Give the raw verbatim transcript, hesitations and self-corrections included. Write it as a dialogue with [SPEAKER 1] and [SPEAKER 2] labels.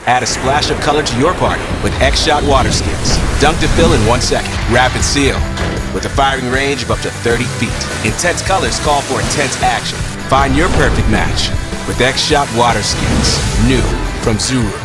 [SPEAKER 1] Add a splash of color to your party with X shot water skins. Dunk to fill in one second. Wrap and seal. With a firing range of up to thirty feet. Intense colors call for intense action. Find your perfect match with X shot water skins. New from Zuru.